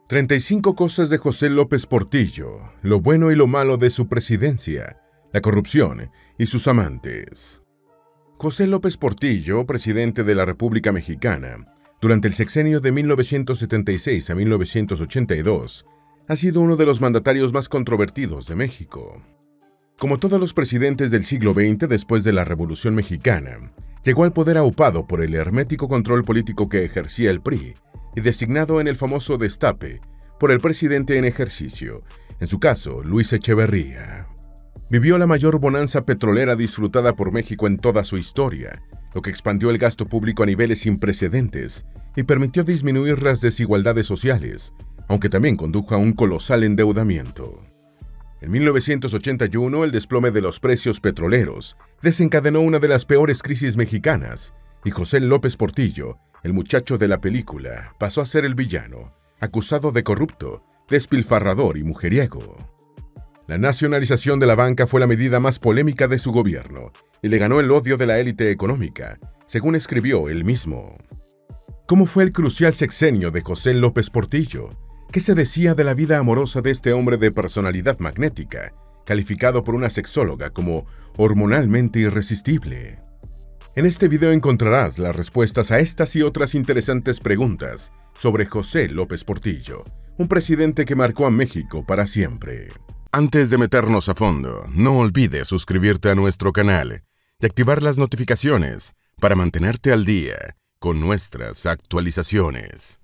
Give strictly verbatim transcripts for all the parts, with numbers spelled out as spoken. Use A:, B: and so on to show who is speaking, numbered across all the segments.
A: treinta y cinco cosas de José López Portillo, lo bueno y lo malo de su presidencia, la corrupción y sus amantes. José López Portillo, presidente de la República Mexicana, durante el sexenio de mil novecientos setenta y seis a mil novecientos ochenta y dos, ha sido uno de los mandatarios más controvertidos de México. Como todos los presidentes del siglo veinte después de la Revolución Mexicana, llegó al poder aupado por el hermético control político que ejercía el P R I y designado en el famoso destape por el presidente en ejercicio, en su caso, Luis Echeverría. Vivió la mayor bonanza petrolera disfrutada por México en toda su historia, lo que expandió el gasto público a niveles sin precedentes y permitió disminuir las desigualdades sociales, aunque también condujo a un colosal endeudamiento. En mil novecientos ochenta y uno, el desplome de los precios petroleros desencadenó una de las peores crisis mexicanas, y José López Portillo, el muchacho de la película, pasó a ser el villano, acusado de corrupto, despilfarrador y mujeriego. La nacionalización de la banca fue la medida más polémica de su gobierno y le ganó el odio de la élite económica, según escribió él mismo. ¿Cómo fue el crucial sexenio de José López Portillo? ¿Qué se decía de la vida amorosa de este hombre de personalidad magnética, calificado por una sexóloga como hormonalmente irresistible? En este video encontrarás las respuestas a estas y otras interesantes preguntas sobre José López Portillo, un presidente que marcó a México para siempre. Antes de meternos a fondo, no olvides suscribirte a nuestro canal y activar las notificaciones para mantenerte al día con nuestras actualizaciones.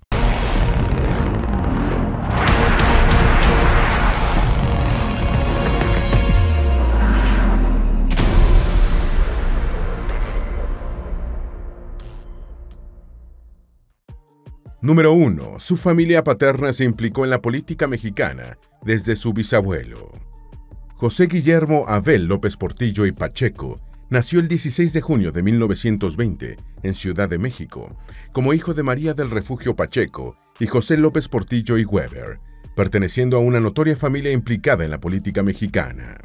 A: Número uno. Su familia paterna se implicó en la política mexicana desde su bisabuelo. José Guillermo Abel López Portillo y Pacheco nació el dieciséis de junio de mil novecientos veinte en Ciudad de México, como hijo de María del Refugio Pacheco y José López Portillo y Weber, perteneciendo a una notoria familia implicada en la política mexicana.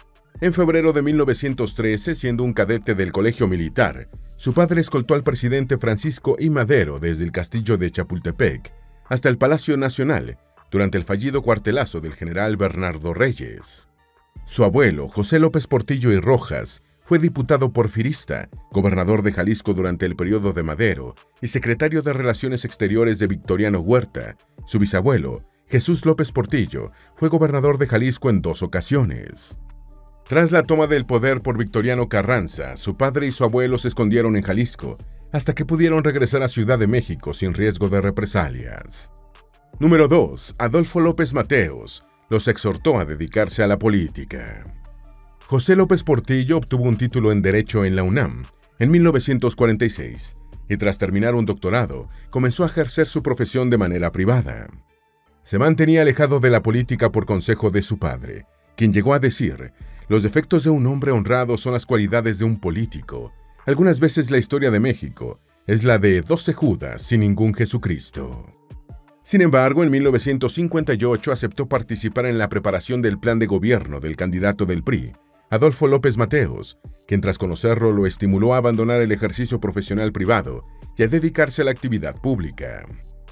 A: En febrero de mil novecientos trece, siendo un cadete del Colegio Militar, su padre escoltó al presidente Francisco I. Madero desde el castillo de Chapultepec hasta el Palacio Nacional durante el fallido cuartelazo del general Bernardo Reyes. Su abuelo, José López Portillo y Rojas, fue diputado porfirista, gobernador de Jalisco durante el periodo de Madero y secretario de Relaciones Exteriores de Victoriano Huerta. Su bisabuelo, Jesús López Portillo, fue gobernador de Jalisco en dos ocasiones. Tras la toma del poder por Victoriano Carranza, su padre y su abuelo se escondieron en Jalisco hasta que pudieron regresar a Ciudad de México sin riesgo de represalias. Número dos. Adolfo López Mateos los exhortó a dedicarse a la política. José López Portillo obtuvo un título en Derecho en la UNAM en mil novecientos cuarenta y seis y tras terminar un doctorado comenzó a ejercer su profesión de manera privada. Se mantenía alejado de la política por consejo de su padre, quien llegó a decir: «Los defectos de un hombre honrado son las cualidades de un político. Algunas veces la historia de México es la de doce Judas sin ningún Jesucristo». Sin embargo, en mil novecientos cincuenta y ocho aceptó participar en la preparación del plan de gobierno del candidato del P R I, Adolfo López Mateos, quien tras conocerlo lo estimuló a abandonar el ejercicio profesional privado y a dedicarse a la actividad pública.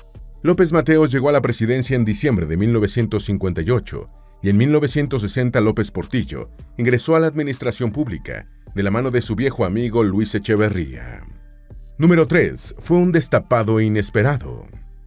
A: López Mateos llegó a la presidencia en diciembre de mil novecientos cincuenta y ocho, y en mil novecientos sesenta López Portillo ingresó a la administración pública de la mano de su viejo amigo Luis Echeverría. Número tres. Fue un destapado inesperado.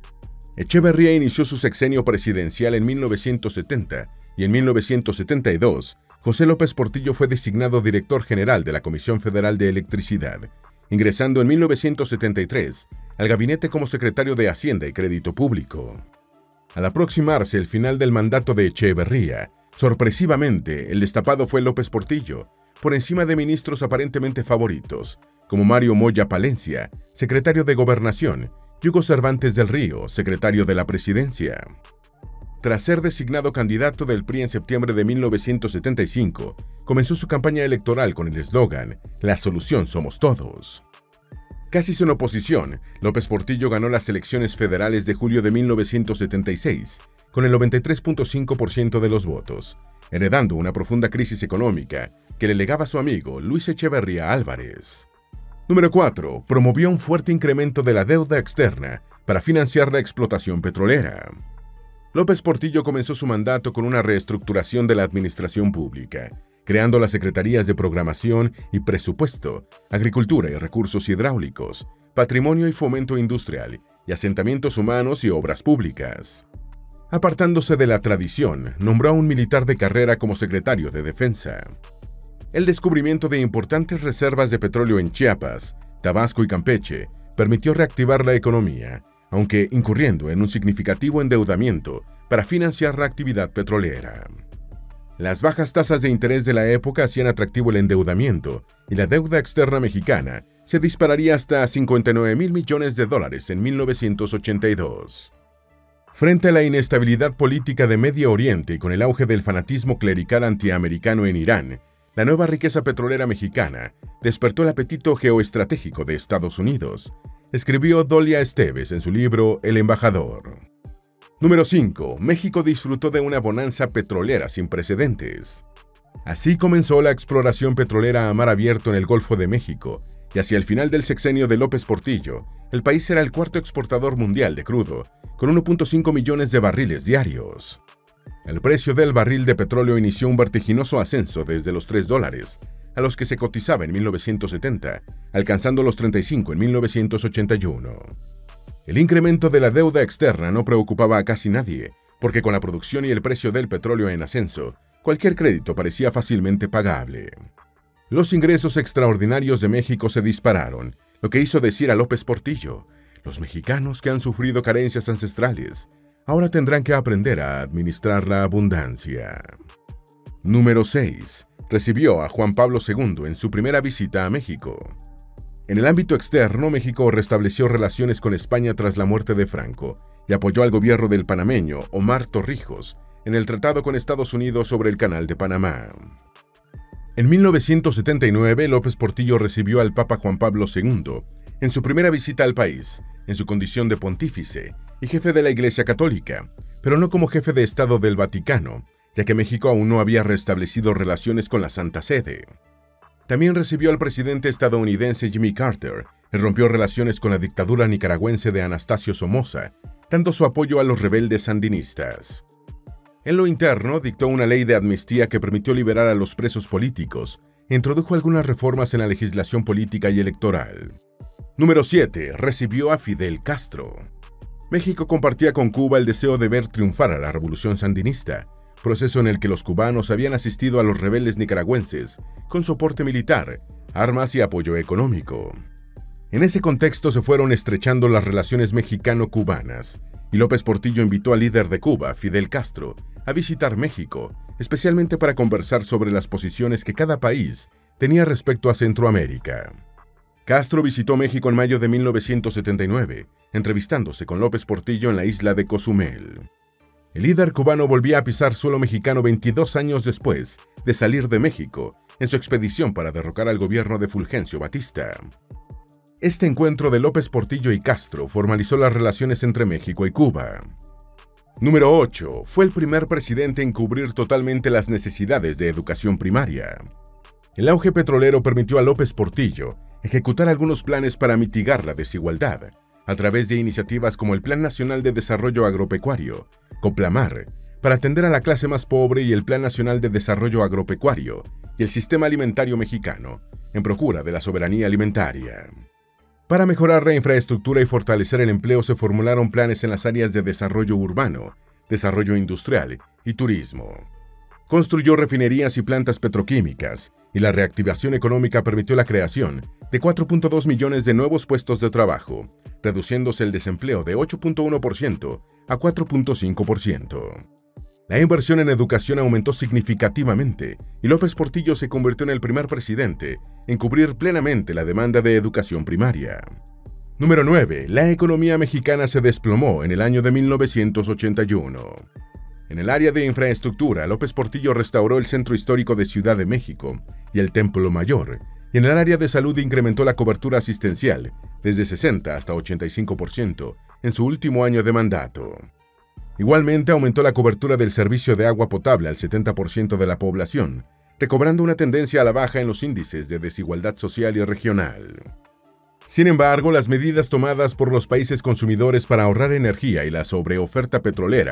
A: Echeverría inició su sexenio presidencial en mil novecientos setenta y en mil novecientos setenta y dos José López Portillo fue designado director general de la Comisión Federal de Electricidad, ingresando en mil novecientos setenta y tres al gabinete como secretario de Hacienda y Crédito Público. Al aproximarse el final del mandato de Echeverría, sorpresivamente, el destapado fue López Portillo, por encima de ministros aparentemente favoritos, como Mario Moya Palencia, secretario de Gobernación, y Hugo Cervantes del Río, secretario de la Presidencia. Tras ser designado candidato del P R I en septiembre de mil novecientos setenta y cinco, comenzó su campaña electoral con el eslogan «La solución somos todos». Casi sin oposición, López Portillo ganó las elecciones federales de julio de mil novecientos setenta y seis, con el noventa y tres punto cinco por ciento de los votos, heredando una profunda crisis económica que le legaba a su amigo Luis Echeverría Álvarez. Número cuatro. Promovió un fuerte incremento de la deuda externa para financiar la explotación petrolera. López Portillo comenzó su mandato con una reestructuración de la administración pública, creando las Secretarías de Programación y Presupuesto, Agricultura y Recursos Hidráulicos, Patrimonio y Fomento Industrial, y Asentamientos Humanos y Obras Públicas. Apartándose de la tradición, nombró a un militar de carrera como secretario de Defensa. El descubrimiento de importantes reservas de petróleo en Chiapas, Tabasco y Campeche permitió reactivar la economía, aunque incurriendo en un significativo endeudamiento para financiar la actividad petrolera. Las bajas tasas de interés de la época hacían atractivo el endeudamiento y la deuda externa mexicana se dispararía hasta cincuenta y nueve mil millones de dólares en mil novecientos ochenta y dos. Frente a la inestabilidad política de Medio Oriente y con el auge del fanatismo clerical antiamericano en Irán, la nueva riqueza petrolera mexicana despertó el apetito geoestratégico de Estados Unidos, escribió Dolia Esteves en su libro El Embajador. Número cinco. México disfrutó de una bonanza petrolera sin precedentes. Así comenzó la exploración petrolera a mar abierto en el Golfo de México, y hacia el final del sexenio de López Portillo, el país era el cuarto exportador mundial de crudo, con uno punto cinco millones de barriles diarios. El precio del barril de petróleo inició un vertiginoso ascenso desde los tres dólares, a los que se cotizaba en mil novecientos setenta, alcanzando los treinta y cinco en mil novecientos ochenta y uno. El incremento de la deuda externa no preocupaba a casi nadie, porque con la producción y el precio del petróleo en ascenso, cualquier crédito parecía fácilmente pagable. Los ingresos extraordinarios de México se dispararon, lo que hizo decir a López Portillo: los mexicanos que han sufrido carencias ancestrales, ahora tendrán que aprender a administrar la abundancia. Número seis. Recibió a Juan Pablo segundo en su primera visita a México. En el ámbito externo, México restableció relaciones con España tras la muerte de Franco y apoyó al gobierno del panameño Omar Torrijos en el tratado con Estados Unidos sobre el Canal de Panamá. En mil novecientos setenta y nueve, López Portillo recibió al Papa Juan Pablo segundo en su primera visita al país, en su condición de pontífice y jefe de la Iglesia Católica, pero no como jefe de Estado del Vaticano, ya que México aún no había restablecido relaciones con la Santa Sede. También recibió al presidente estadounidense Jimmy Carter y rompió relaciones con la dictadura nicaragüense de Anastasio Somoza, dando su apoyo a los rebeldes sandinistas. En lo interno, dictó una ley de amnistía que permitió liberar a los presos políticos e introdujo algunas reformas en la legislación política y electoral. Número siete. Recibió a Fidel Castro. México compartía con Cuba el deseo de ver triunfar a la revolución sandinista, proceso en el que los cubanos habían asistido a los rebeldes nicaragüenses con soporte militar, armas y apoyo económico. En ese contexto se fueron estrechando las relaciones mexicano-cubanas, y López Portillo invitó al líder de Cuba, Fidel Castro, a visitar México, especialmente para conversar sobre las posiciones que cada país tenía respecto a Centroamérica. Castro visitó México en mayo de mil novecientos setenta y nueve, entrevistándose con López Portillo en la isla de Cozumel. El líder cubano volvía a pisar suelo mexicano veintidós años después de salir de México en su expedición para derrocar al gobierno de Fulgencio Batista. Este encuentro de López Portillo y Castro formalizó las relaciones entre México y Cuba. Número ocho. Fue el primer presidente en cubrir totalmente las necesidades de educación primaria. El auge petrolero permitió a López Portillo ejecutar algunos planes para mitigar la desigualdad, a través de iniciativas como el Plan Nacional de Desarrollo Agropecuario, COPLAMAR, para atender a la clase más pobre, y el Plan Nacional de Desarrollo Agropecuario y el Sistema Alimentario Mexicano, en procura de la soberanía alimentaria. Para mejorar la infraestructura y fortalecer el empleo se formularon planes en las áreas de desarrollo urbano, desarrollo industrial y turismo. Construyó refinerías y plantas petroquímicas, y la reactivación económica permitió la creación de cuatro punto dos millones de nuevos puestos de trabajo, reduciéndose el desempleo de ocho punto uno por ciento a cuatro punto cinco por ciento. La inversión en educación aumentó significativamente, y López Portillo se convirtió en el primer presidente en cubrir plenamente la demanda de educación primaria. Número nueve. La economía mexicana se desplomó en el año de mil novecientos ochenta y uno. En el área de infraestructura, López Portillo restauró el Centro Histórico de Ciudad de México y el Templo Mayor, y en el área de salud incrementó la cobertura asistencial desde sesenta hasta ochenta y cinco por ciento en su último año de mandato. Igualmente aumentó la cobertura del servicio de agua potable al setenta por ciento de la población, recobrando una tendencia a la baja en los índices de desigualdad social y regional. Sin embargo, las medidas tomadas por los países consumidores para ahorrar energía y la sobreoferta petrolera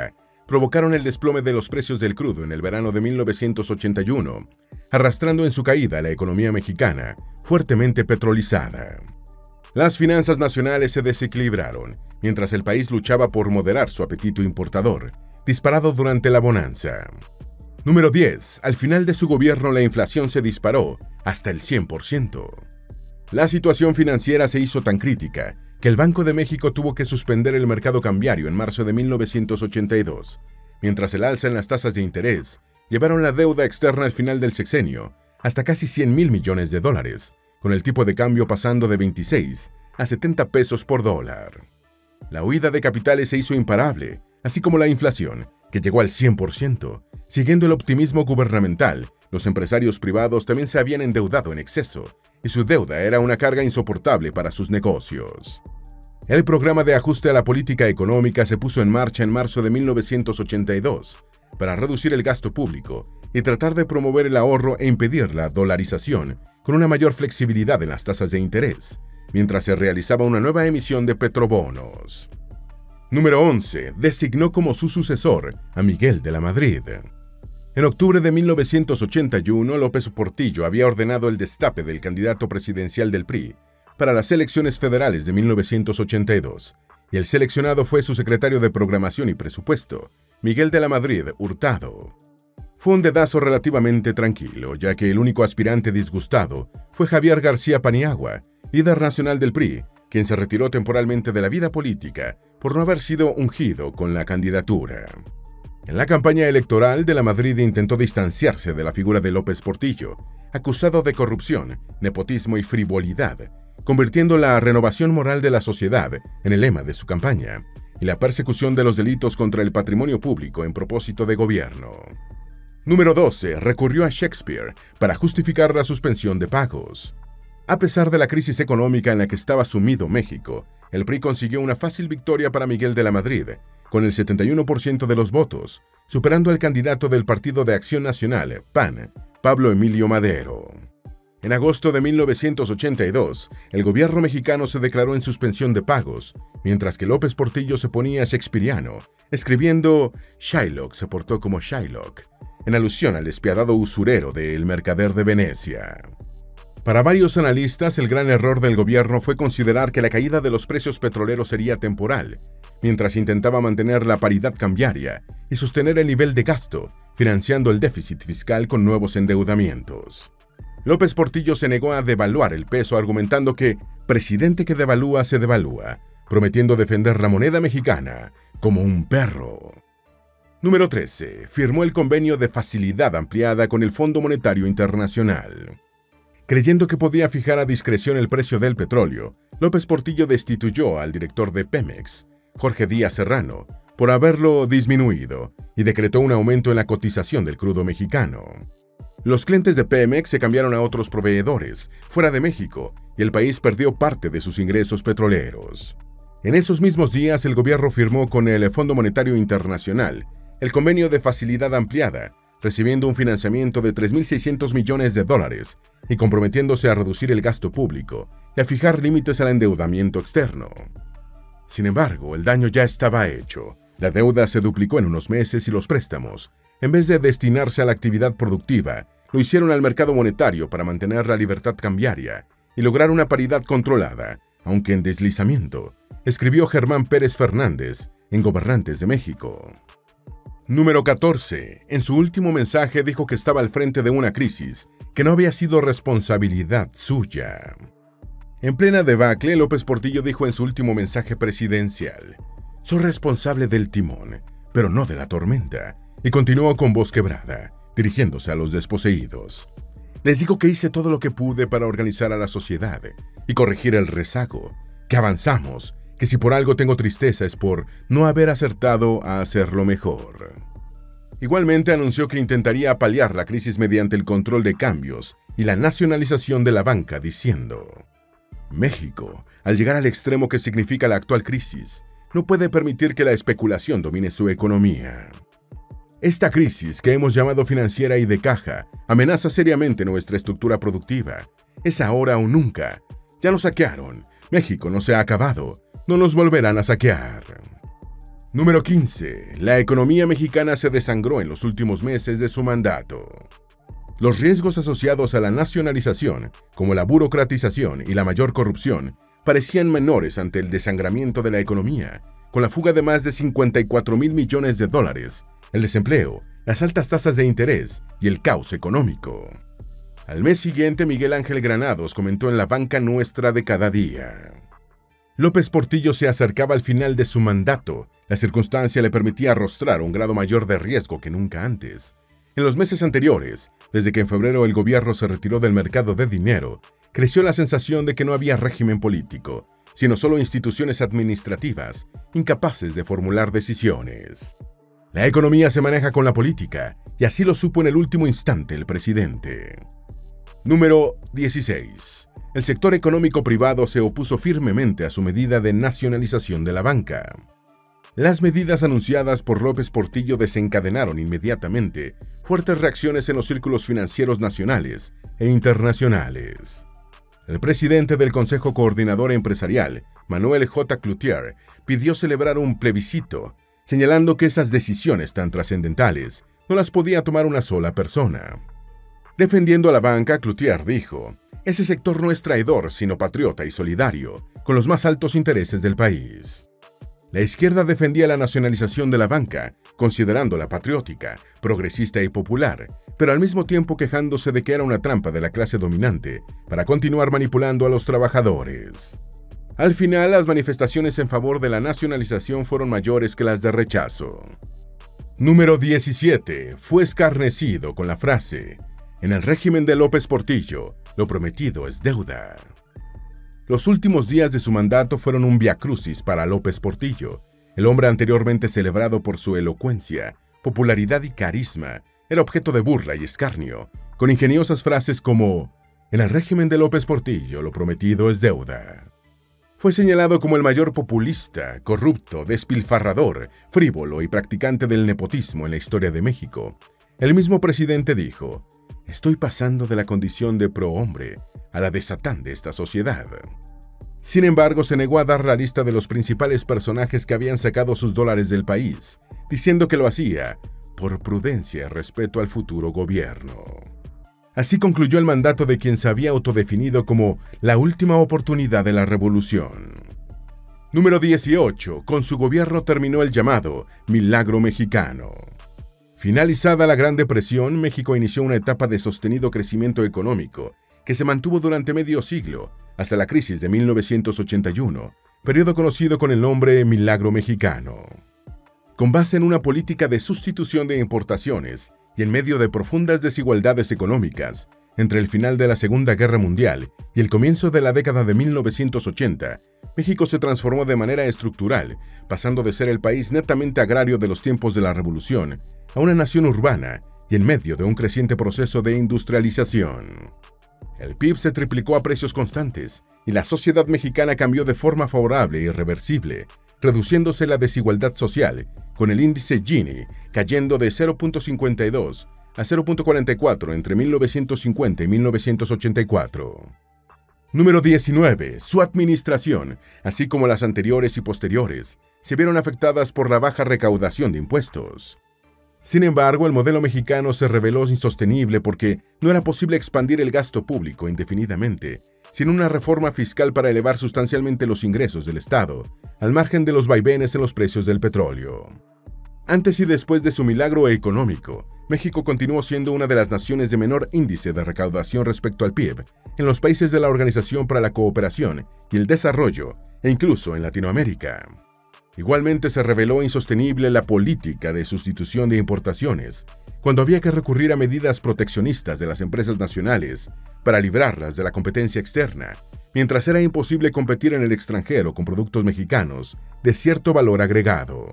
A: provocaron el desplome de los precios del crudo en el verano de mil novecientos ochenta y uno, arrastrando en su caída a la economía mexicana, fuertemente petrolizada. Las finanzas nacionales se desequilibraron, mientras el país luchaba por moderar su apetito importador, disparado durante la bonanza. Número diez. Al final de su gobierno la inflación se disparó hasta el cien por ciento. La situación financiera se hizo tan crítica que el Banco de México tuvo que suspender el mercado cambiario en marzo de mil novecientos ochenta y dos, mientras el alza en las tasas de interés llevaron la deuda externa al final del sexenio hasta casi cien mil millones de dólares, con el tipo de cambio pasando de veintiséis a setenta pesos por dólar. La huida de capitales se hizo imparable, así como la inflación, que llegó al cien por ciento. Siguiendo el optimismo gubernamental, los empresarios privados también se habían endeudado en exceso, y su deuda era una carga insoportable para sus negocios. El programa de ajuste a la política económica se puso en marcha en marzo de mil novecientos ochenta y dos para reducir el gasto público y tratar de promover el ahorro e impedir la dolarización con una mayor flexibilidad en las tasas de interés, mientras se realizaba una nueva emisión de petrobonos. Número once. Designó como su sucesor a Miguel de la Madrid. En octubre de mil novecientos ochenta y uno, López Portillo había ordenado el destape del candidato presidencial del P R I para las elecciones federales de mil novecientos ochenta y dos, y el seleccionado fue su secretario de Programación y Presupuesto, Miguel de la Madrid Hurtado. Fue un dedazo relativamente tranquilo, ya que el único aspirante disgustado fue Javier García Paniagua, líder nacional del P R I, quien se retiró temporalmente de la vida política por no haber sido ungido con la candidatura. En la campaña electoral, de la Madrid intentó distanciarse de la figura de López Portillo, acusado de corrupción, nepotismo y frivolidad, convirtiendo la renovación moral de la sociedad en el lema de su campaña, y la persecución de los delitos contra el patrimonio público en propósito de gobierno. Número doce. Recurrió a Shakespeare para justificar la suspensión de pagos. A pesar de la crisis económica en la que estaba sumido México, el P R I consiguió una fácil victoria para Miguel de la Madrid, con el setenta y uno por ciento de los votos, superando al candidato del Partido de Acción Nacional, P A N, Pablo Emilio Madero. En agosto de mil novecientos ochenta y dos, el gobierno mexicano se declaró en suspensión de pagos, mientras que López Portillo se ponía shakespeariano, escribiendo «Shylock se portó como Shylock», en alusión al despiadado usurero de El Mercader de Venecia. Para varios analistas, el gran error del gobierno fue considerar que la caída de los precios petroleros sería temporal, mientras intentaba mantener la paridad cambiaria y sostener el nivel de gasto, financiando el déficit fiscal con nuevos endeudamientos. López Portillo se negó a devaluar el peso, argumentando que «presidente que devalúa se devalúa», prometiendo defender la moneda mexicana como un perro. Número trece. Firmó el convenio de facilidad ampliada con el Fondo Monetario Internacional. Creyendo que podía fijar a discreción el precio del petróleo, López Portillo destituyó al director de Pemex, Jorge Díaz Serrano, por haberlo disminuido, y decretó un aumento en la cotización del crudo mexicano. Los clientes de Pemex se cambiaron a otros proveedores, fuera de México, y el país perdió parte de sus ingresos petroleros. En esos mismos días, el gobierno firmó con el Fondo Monetario Internacional el convenio de facilidad ampliada, recibiendo un financiamiento de tres mil seiscientos millones de dólares y comprometiéndose a reducir el gasto público y a fijar límites al endeudamiento externo. Sin embargo, el daño ya estaba hecho. La deuda se duplicó en unos meses y los préstamos, en vez de destinarse a la actividad productiva, lo hicieron al mercado monetario para mantener la libertad cambiaria y lograr una paridad controlada, aunque en deslizamiento, escribió Germán Pérez Fernández en Gobernantes de México. Número catorce. En su último mensaje dijo que estaba al frente de una crisis que no había sido responsabilidad suya. En plena debacle, López Portillo dijo en su último mensaje presidencial: «Soy responsable del timón, pero no de la tormenta», y continuó con voz quebrada, dirigiéndose a los desposeídos. «Les digo que hice todo lo que pude para organizar a la sociedad y corregir el rezago, que avanzamos, que si por algo tengo tristeza es por no haber acertado a hacerlo mejor». Igualmente anunció que intentaría paliar la crisis mediante el control de cambios y la nacionalización de la banca, diciendo: «México, al llegar al extremo que significa la actual crisis, no puede permitir que la especulación domine su economía. Esta crisis, que hemos llamado financiera y de caja, amenaza seriamente nuestra estructura productiva. Es ahora o nunca. Ya nos saquearon. México no se ha acabado. No nos volverán a saquear». Número quince. La economía mexicana se desangró en los últimos meses de su mandato. Los riesgos asociados a la nacionalización, como la burocratización y la mayor corrupción, parecían menores ante el desangramiento de la economía, con la fuga de más de cincuenta y cuatro mil millones de dólares, el desempleo, las altas tasas de interés y el caos económico. Al mes siguiente, Miguel Ángel Granados comentó en La Banca Nuestra de cada día: López Portillo se acercaba al final de su mandato. La circunstancia le permitía arrostrar un grado mayor de riesgo que nunca antes. En los meses anteriores, desde que en febrero el gobierno se retiró del mercado de dinero, creció la sensación de que no había régimen político, sino solo instituciones administrativas, incapaces de formular decisiones. La economía se maneja con la política, y así lo supo en el último instante el presidente. Número dieciséis. El sector económico privado se opuso firmemente a su medida de nacionalización de la banca. Las medidas anunciadas por López Portillo desencadenaron inmediatamente fuertes reacciones en los círculos financieros nacionales e internacionales. El presidente del Consejo Coordinador Empresarial, Manuel J. Cloutier, pidió celebrar un plebiscito, señalando que esas decisiones tan trascendentales no las podía tomar una sola persona. Defendiendo a la banca, Cloutier dijo: ese sector no es traidor, sino patriota y solidario, con los más altos intereses del país. La izquierda defendía la nacionalización de la banca, considerándola patriótica, progresista y popular, pero al mismo tiempo quejándose de que era una trampa de la clase dominante para continuar manipulando a los trabajadores. Al final, las manifestaciones en favor de la nacionalización fueron mayores que las de rechazo. Número diecisiete. Fue escarnecido con la frase: en el régimen de López Portillo, lo prometido es deuda. Los últimos días de su mandato fueron un viacrucis para López Portillo. El hombre anteriormente celebrado por su elocuencia, popularidad y carisma, era objeto de burla y escarnio, con ingeniosas frases como: en el régimen de López Portillo, lo prometido es deuda. Fue señalado como el mayor populista, corrupto, despilfarrador, frívolo y practicante del nepotismo en la historia de México. El mismo presidente dijo: estoy pasando de la condición de prohombre a la de Satán de esta sociedad. Sin embargo, se negó a dar la lista de los principales personajes que habían sacado sus dólares del país, diciendo que lo hacía por prudencia y respeto al futuro gobierno. Así concluyó el mandato de quien se había autodefinido como la última oportunidad de la revolución. Número dieciocho. Con su gobierno terminó el llamado Milagro Mexicano. Finalizada la Gran Depresión, México inició una etapa de sostenido crecimiento económico que se mantuvo durante medio siglo, hasta la crisis de mil novecientos ochenta y uno, periodo conocido con el nombre Milagro Mexicano. Con base en una política de sustitución de importaciones y en medio de profundas desigualdades económicas, entre el final de la Segunda Guerra Mundial y el comienzo de la década de mil novecientos ochenta, México se transformó de manera estructural, pasando de ser el país netamente agrario de los tiempos de la Revolución a una nación urbana y en medio de un creciente proceso de industrialización. El P I B se triplicó a precios constantes y la sociedad mexicana cambió de forma favorable e irreversible, reduciéndose la desigualdad social, con el índice Gini cayendo de cero punto cincuenta y dos a cero punto cuarenta y cuatro entre mil novecientos cincuenta y mil novecientos ochenta y cuatro. Número diecinueve. Su administración, así como las anteriores y posteriores, se vieron afectadas por la baja recaudación de impuestos. Sin embargo, el modelo mexicano se reveló insostenible porque no era posible expandir el gasto público indefinidamente, sin una reforma fiscal para elevar sustancialmente los ingresos del Estado, al margen de los vaivenes en los precios del petróleo. Antes y después de su milagro económico, México continuó siendo una de las naciones de menor índice de recaudación respecto al P I B en los países de la Organización para la Cooperación y el Desarrollo, e incluso en Latinoamérica. Igualmente se reveló insostenible la política de sustitución de importaciones, cuando había que recurrir a medidas proteccionistas de las empresas nacionales para librarlas de la competencia externa, mientras era imposible competir en el extranjero con productos mexicanos de cierto valor agregado.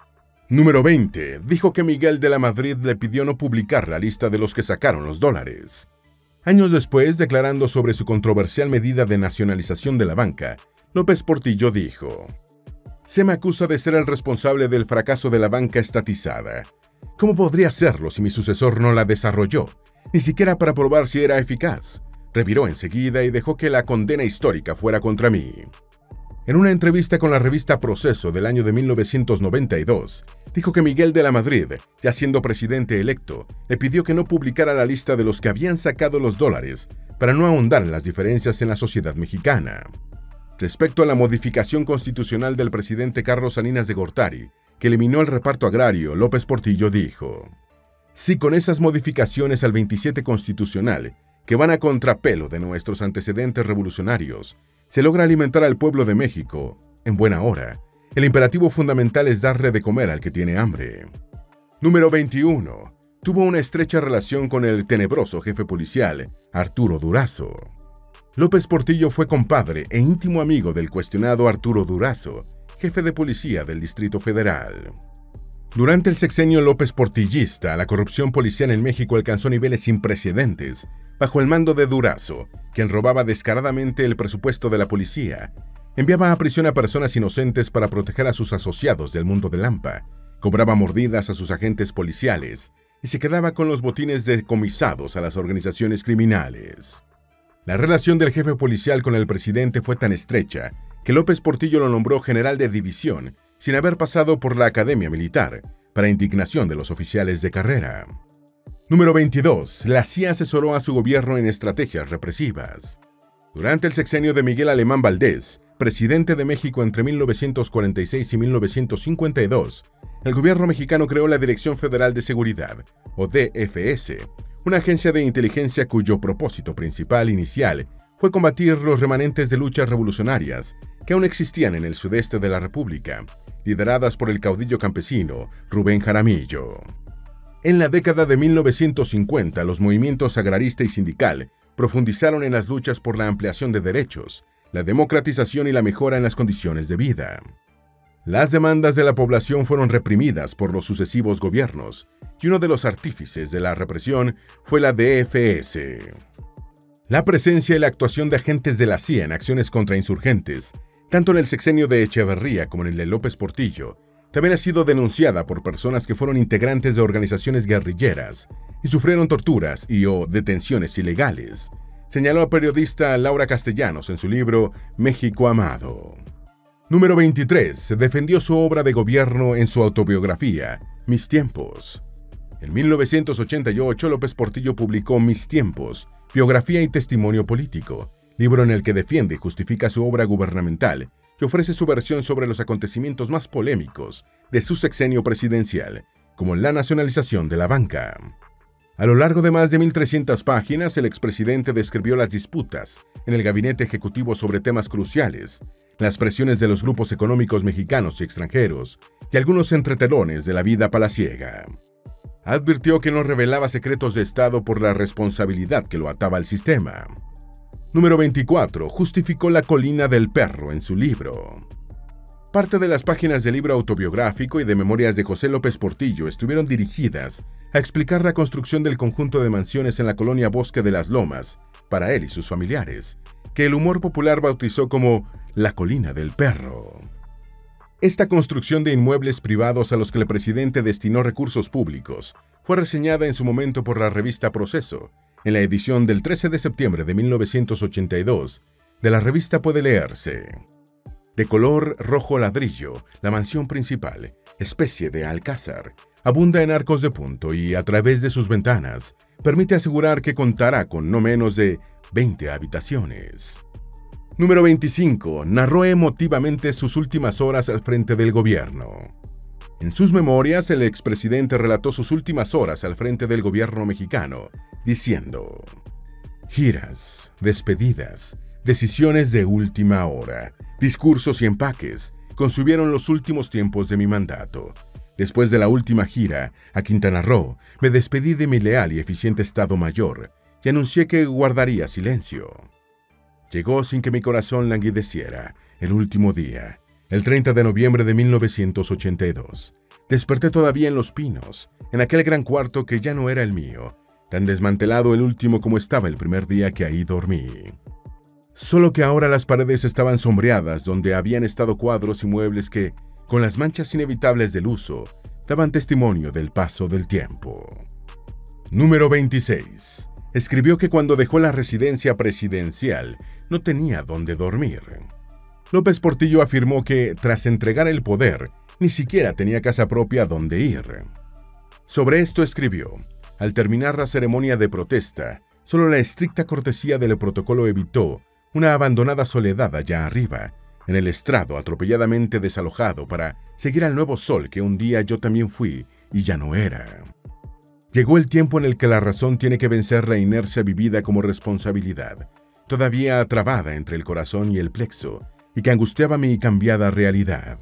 A: Número veinte. Dijo que Miguel de la Madrid le pidió no publicar la lista de los que sacaron los dólares. Años después, declarando sobre su controversial medida de nacionalización de la banca, López Portillo dijo: se me acusa de ser el responsable del fracaso de la banca estatizada. ¿Cómo podría serlo si mi sucesor no la desarrolló? Ni siquiera para probar si era eficaz. Reviró enseguida y dejó que la condena histórica fuera contra mí. En una entrevista con la revista Proceso del año de mil novecientos noventa y dos, dijo que Miguel de la Madrid, ya siendo presidente electo, le pidió que no publicara la lista de los que habían sacado los dólares para no ahondar en las diferencias en la sociedad mexicana. Respecto a la modificación constitucional del presidente Carlos Salinas de Gortari, que eliminó el reparto agrario, López Portillo dijo: "Si con esas modificaciones al veintisiete constitucional, que van a contrapelo de nuestros antecedentes revolucionarios, se logra alimentar al pueblo de México en buena hora, el imperativo fundamental es darle de comer al que tiene hambre". Número veintiuno. Tuvo una estrecha relación con el tenebroso jefe policial, Arturo Durazo. López Portillo fue compadre e íntimo amigo del cuestionado Arturo Durazo, jefe de policía del Distrito Federal. Durante el sexenio López Portillista, la corrupción policial en México alcanzó niveles sin precedentes bajo el mando de Durazo, quien robaba descaradamente el presupuesto de la policía, enviaba a prisión a personas inocentes para proteger a sus asociados del mundo del AMPA, cobraba mordidas a sus agentes policiales y se quedaba con los botines decomisados a las organizaciones criminales. La relación del jefe policial con el presidente fue tan estrecha que López Portillo lo nombró general de división sin haber pasado por la academia militar, para indignación de los oficiales de carrera. Número veintidós. La C I A asesoró a su gobierno en estrategias represivas. Durante el sexenio de Miguel Alemán Valdés, presidente de México entre mil novecientos cuarenta y seis y mil novecientos cincuenta y dos, el gobierno mexicano creó la Dirección Federal de Seguridad, o D F S, una agencia de inteligencia cuyo propósito principal inicial fue combatir los remanentes de luchas revolucionarias que aún existían en el sudeste de la República, lideradas por el caudillo campesino Rubén Jaramillo. En la década de mil novecientos cincuenta, los movimientos agrarista y sindical profundizaron en las luchas por la ampliación de derechos, la democratización y la mejora en las condiciones de vida. Las demandas de la población fueron reprimidas por los sucesivos gobiernos, y uno de los artífices de la represión fue la D F S. La presencia y la actuación de agentes de la C I A en acciones contra insurgentes, tanto en el sexenio de Echeverría como en el de López Portillo, también ha sido denunciada por personas que fueron integrantes de organizaciones guerrilleras y sufrieron torturas y o detenciones ilegales, señaló la periodista Laura Castellanos en su libro México Amado. Número veintitrés. Defendió su obra de gobierno en su autobiografía, Mis Tiempos. En mil novecientos ochenta y ocho, López Portillo publicó Mis Tiempos, biografía y testimonio político, libro en el que defiende y justifica su obra gubernamental y ofrece su versión sobre los acontecimientos más polémicos de su sexenio presidencial, como la nacionalización de la banca. A lo largo de más de mil trescientas páginas, el expresidente describió las disputas en el gabinete ejecutivo sobre temas cruciales, las presiones de los grupos económicos mexicanos y extranjeros y algunos entretelones de la vida palaciega. Advirtió que no revelaba secretos de Estado por la responsabilidad que lo ataba al sistema. Número veinticuatro. Justificó la colina del perro en su libro. Parte de las páginas del libro autobiográfico y de memorias de José López Portillo estuvieron dirigidas a explicar la construcción del conjunto de mansiones en la colonia Bosque de las Lomas, para él y sus familiares, que el humor popular bautizó como la colina del perro. Esta construcción de inmuebles privados a los que el presidente destinó recursos públicos fue reseñada en su momento por la revista Proceso, en la edición del trece de septiembre de mil novecientos ochenta y dos de la revista Puede Leerse. De color rojo ladrillo, la mansión principal, especie de alcázar, abunda en arcos de punto y, a través de sus ventanas, permite asegurar que contará con no menos de veinte habitaciones. Número veinticinco. Narró emotivamente sus últimas horas al frente del gobierno. En sus memorias, el expresidente relató sus últimas horas al frente del gobierno mexicano, diciendo: giras, despedidas, decisiones de última hora, discursos y empaques consumieron los últimos tiempos de mi mandato. Después de la última gira a Quintana Roo, me despedí de mi leal y eficiente Estado Mayor y anuncié que guardaría silencio. Llegó sin que mi corazón languideciera el último día, el treinta de noviembre de mil novecientos ochenta y dos. Desperté todavía en Los Pinos, en aquel gran cuarto que ya no era el mío, tan desmantelado el último como estaba el primer día que ahí dormí. Solo que ahora las paredes estaban sombreadas donde habían estado cuadros y muebles que, con las manchas inevitables del uso, daban testimonio del paso del tiempo. Número veintiséis. Escribió que cuando dejó la residencia presidencial no tenía dónde dormir. López Portillo afirmó que, tras entregar el poder, ni siquiera tenía casa propia donde ir. Sobre esto escribió: al terminar la ceremonia de protesta, solo la estricta cortesía del protocolo evitó una abandonada soledad allá arriba, en el estrado atropelladamente desalojado para seguir al nuevo sol que un día yo también fui y ya no era. Llegó el tiempo en el que la razón tiene que vencer la inercia vivida como responsabilidad, todavía trabada entre el corazón y el plexo, y que angustiaba mi cambiada realidad.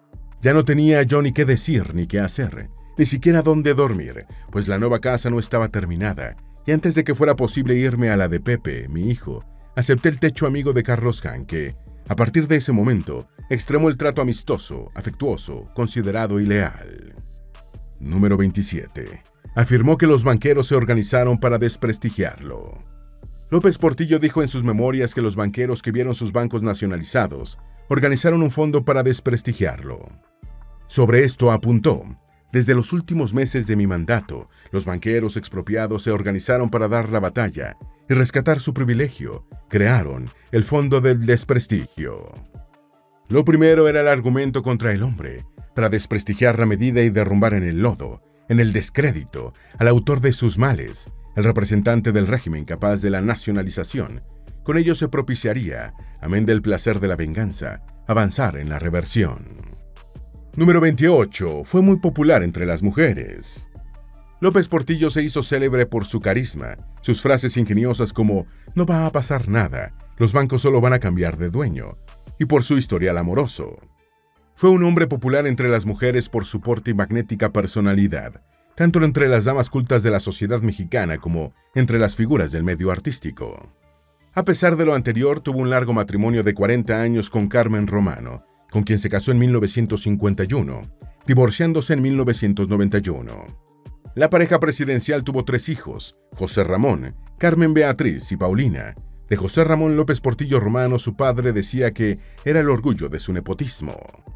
A: Ya no tenía yo ni qué decir ni qué hacer, ni siquiera dónde dormir, pues la nueva casa no estaba terminada, y antes de que fuera posible irme a la de Pepe, mi hijo, acepté el techo amigo de Carlos Jan, que, a partir de ese momento, extremó el trato amistoso, afectuoso, considerado y leal. Número veintisiete. Afirmó que los banqueros se organizaron para desprestigiarlo. López Portillo dijo en sus memorias que los banqueros que vieron sus bancos nacionalizados organizaron un fondo para desprestigiarlo. Sobre esto apuntó: desde los últimos meses de mi mandato, los banqueros expropiados se organizaron para dar la batalla y rescatar su privilegio. Crearon el Fondo del Desprestigio. Lo primero era el argumento contra el hombre, para desprestigiar la medida y derrumbar en el lodo, en el descrédito, al autor de sus males, el representante del régimen capaz de la nacionalización. Con ello se propiciaría, amén del placer de la venganza, avanzar en la reversión. Número veintiocho. Fue muy popular entre las mujeres. López Portillo se hizo célebre por su carisma, sus frases ingeniosas como «no va a pasar nada, los bancos solo van a cambiar de dueño», y por su historial amoroso. Fue un hombre popular entre las mujeres por su porte y magnética personalidad, tanto entre las damas cultas de la sociedad mexicana como entre las figuras del medio artístico. A pesar de lo anterior, tuvo un largo matrimonio de cuarenta años con Carmen Romano, con quien se casó en mil novecientos cincuenta y uno, divorciándose en mil novecientos noventa y uno. La pareja presidencial tuvo tres hijos: José Ramón, Carmen Beatriz y Paulina. De José Ramón López Portillo Romano, su padre decía que era el orgullo de su nepotismo.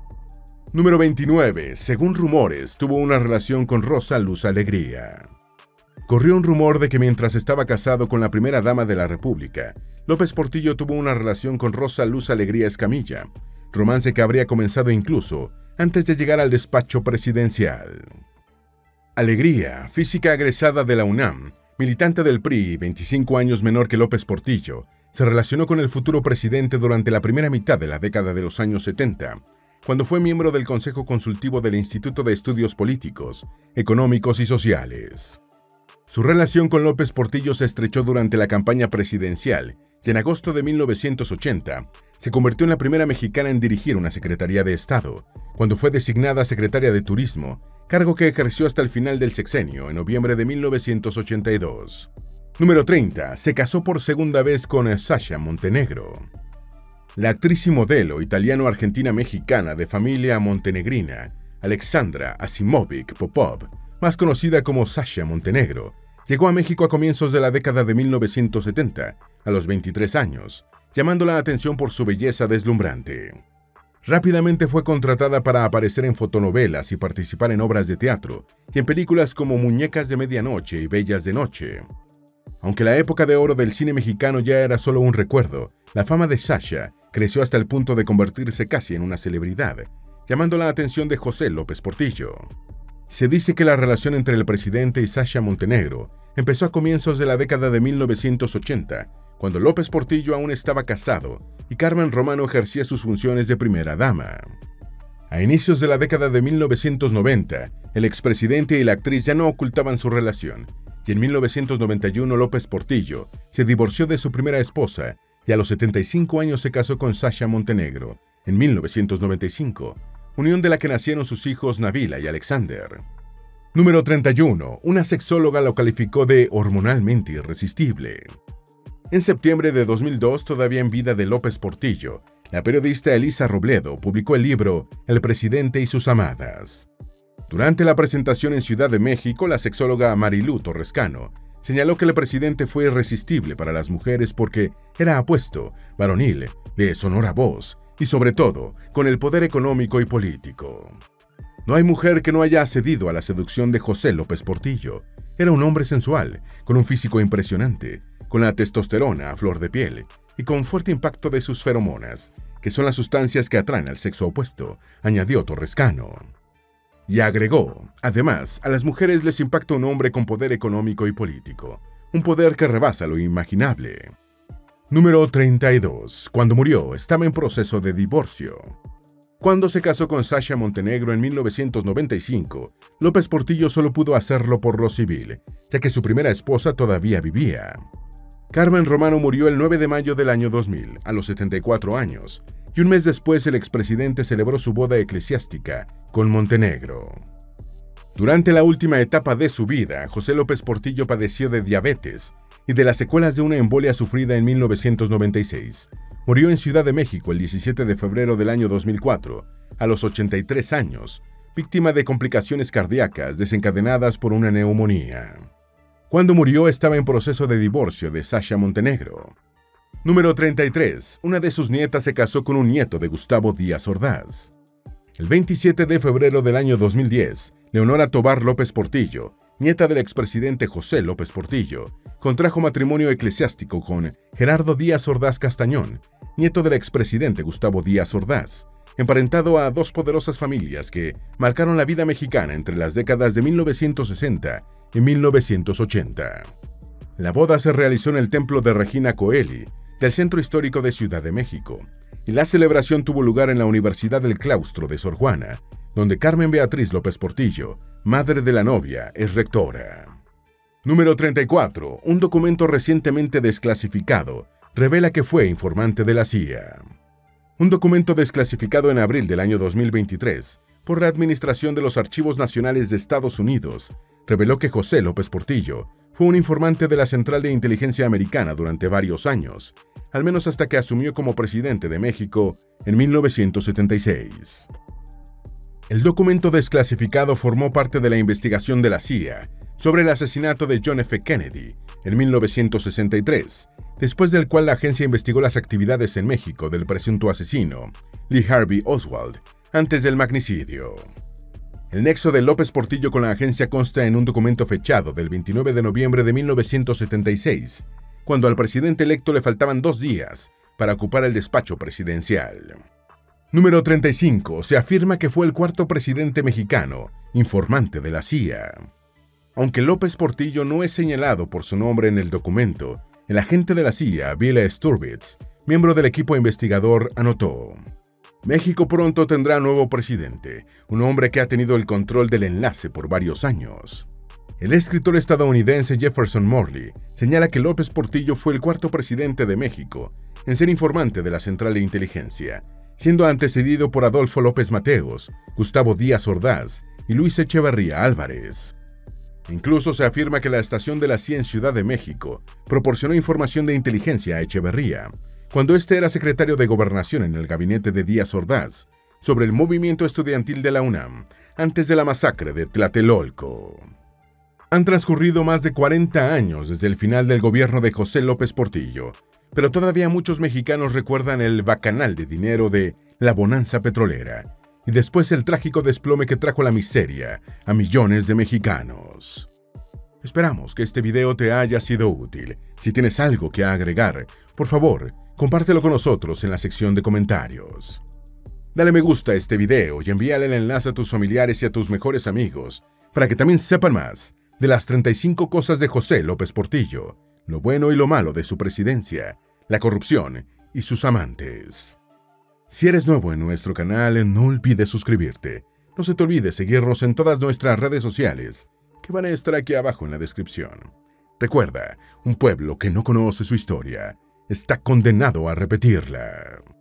A: Número veintinueve. Según rumores, tuvo una relación con Rosa Luz Alegría. Corrió un rumor de que mientras estaba casado con la primera dama de la República, López Portillo tuvo una relación con Rosa Luz Alegría Escamilla, romance que habría comenzado incluso antes de llegar al despacho presidencial. Alegría, física egresada de la UNAM, militante del P R I, veinticinco años menor que López Portillo, se relacionó con el futuro presidente durante la primera mitad de la década de los años setenta, cuando fue miembro del Consejo Consultivo del Instituto de Estudios Políticos, Económicos y Sociales. Su relación con López Portillo se estrechó durante la campaña presidencial y en agosto de mil novecientos ochenta se convirtió en la primera mexicana en dirigir una Secretaría de Estado, cuando fue designada secretaria de Turismo, cargo que ejerció hasta el final del sexenio, en noviembre de mil novecientos ochenta y dos. Número treinta. Se casó por segunda vez con Sasha Montenegro. La actriz y modelo italiano-argentina-mexicana de familia montenegrina, Alexandra Asimovic Popov, más conocida como Sasha Montenegro, llegó a México a comienzos de la década de mil novecientos setenta, a los veintitrés años, llamando la atención por su belleza deslumbrante. Rápidamente fue contratada para aparecer en fotonovelas y participar en obras de teatro, y en películas como Muñecas de Medianoche y Bellas de Noche. Aunque la época de oro del cine mexicano ya era solo un recuerdo, la fama de Sasha creció hasta el punto de convertirse casi en una celebridad, llamando la atención de José López Portillo. Se dice que la relación entre el presidente y Sasha Montenegro empezó a comienzos de la década de mil novecientos ochenta, cuando López Portillo aún estaba casado y Carmen Romano ejercía sus funciones de primera dama. A inicios de la década de mil novecientos noventa, el expresidente y la actriz ya no ocultaban su relación, y en mil novecientos noventa y uno López Portillo se divorció de su primera esposa y a los setenta y cinco años se casó con Sasha Montenegro, en mil novecientos noventa y cinco, unión de la que nacieron sus hijos Nabila y Alexander. Número treinta y uno. Una sexóloga lo calificó de hormonalmente irresistible. En septiembre de dos mil dos, todavía en vida de López Portillo, la periodista Elisa Robledo publicó el libro El presidente y sus amadas. Durante la presentación en Ciudad de México, la sexóloga Marilú Torrescano señaló que el presidente fue irresistible para las mujeres porque era apuesto, varonil, de sonora voz y sobre todo con el poder económico y político. No hay mujer que no haya accedido a la seducción de José López Portillo. Era un hombre sensual, con un físico impresionante, con la testosterona a flor de piel y con fuerte impacto de sus feromonas, que son las sustancias que atraen al sexo opuesto, añadió Torrescano. Y agregó, además, a las mujeres les impacta un hombre con poder económico y político, un poder que rebasa lo imaginable. Número treinta y dos. Cuando murió, estaba en proceso de divorcio. Cuando se casó con Sasha Montenegro en mil novecientos noventa y cinco, López Portillo solo pudo hacerlo por lo civil, ya que su primera esposa todavía vivía. Carmen Romano murió el nueve de mayo del año dos mil, a los setenta y cuatro años, y un mes después el expresidente celebró su boda eclesiástica con Montenegro. Durante la última etapa de su vida, José López Portillo padeció de diabetes y de las secuelas de una embolia sufrida en mil novecientos noventa y seis. Murió en Ciudad de México el diecisiete de febrero del año dos mil cuatro, a los ochenta y tres años, víctima de complicaciones cardíacas desencadenadas por una neumonía. Cuando murió estaba en proceso de divorcio de Sasha Montenegro. Número treinta y tres. Una de sus nietas se casó con un nieto de Gustavo Díaz Ordaz. El veintisiete de febrero del año dos mil diez, Leonora Tobar López Portillo, nieta del expresidente José López Portillo, contrajo matrimonio eclesiástico con Gerardo Díaz Ordaz Castañón, nieto del expresidente Gustavo Díaz Ordaz, emparentado a dos poderosas familias que marcaron la vida mexicana entre las décadas de mil novecientos sesenta y mil novecientos ochenta. La boda se realizó en el templo de Regina Coeli, del Centro Histórico de Ciudad de México, y la celebración tuvo lugar en la Universidad del Claustro de Sor Juana, donde Carmen Beatriz López Portillo, madre de la novia, es rectora. Número treinta y cuatro. Un documento recientemente desclasificado revela que fue informante de la C I A. Un documento desclasificado en abril del año dos mil veintitrés por la Administración de los Archivos Nacionales de Estados Unidos reveló que José López Portillo fue un informante de la Central de Inteligencia Americana durante varios años, al menos hasta que asumió como presidente de México en mil novecientos setenta y seis. El documento desclasificado formó parte de la investigación de la C I A sobre el asesinato de John F. Kennedy en mil novecientos sesenta y tres, después del cual la agencia investigó las actividades en México del presunto asesino, Lee Harvey Oswald, antes del magnicidio. El nexo de López Portillo con la agencia consta en un documento fechado del veintinueve de noviembre de mil novecientos setenta y seis, cuando al presidente electo le faltaban dos días para ocupar el despacho presidencial. Número treinta y cinco. Se afirma que fue el cuarto presidente mexicano, informante de la C I A. Aunque López Portillo no es señalado por su nombre en el documento, el agente de la C I A, Bill Sturwitz, miembro del equipo investigador, anotó: México pronto tendrá nuevo presidente, un hombre que ha tenido el control del enlace por varios años. El escritor estadounidense Jefferson Morley señala que López Portillo fue el cuarto presidente de México en ser informante de la Central de Inteligencia, siendo antecedido por Adolfo López Mateos, Gustavo Díaz Ordaz y Luis Echeverría Álvarez. Incluso se afirma que la estación de la C I A en Ciudad de México proporcionó información de inteligencia a Echeverría, cuando éste era secretario de Gobernación en el gabinete de Díaz Ordaz, sobre el movimiento estudiantil de la UNAM, antes de la masacre de Tlatelolco. Han transcurrido más de cuarenta años desde el final del gobierno de José López Portillo, pero todavía muchos mexicanos recuerdan el bacanal de dinero de la bonanza petrolera, y después el trágico desplome que trajo la miseria a millones de mexicanos. Esperamos que este video te haya sido útil. Si tienes algo que agregar, por favor, compártelo con nosotros en la sección de comentarios. Dale me gusta a este video y envíale el enlace a tus familiares y a tus mejores amigos para que también sepan más de las treinta y cinco cosas de José López Portillo, lo bueno y lo malo de su presidencia, la corrupción y sus amantes. Si eres nuevo en nuestro canal, no olvides suscribirte. No se te olvide seguirnos en todas nuestras redes sociales, que van a estar aquí abajo en la descripción. Recuerda, un pueblo que no conoce su historia está condenado a repetirla.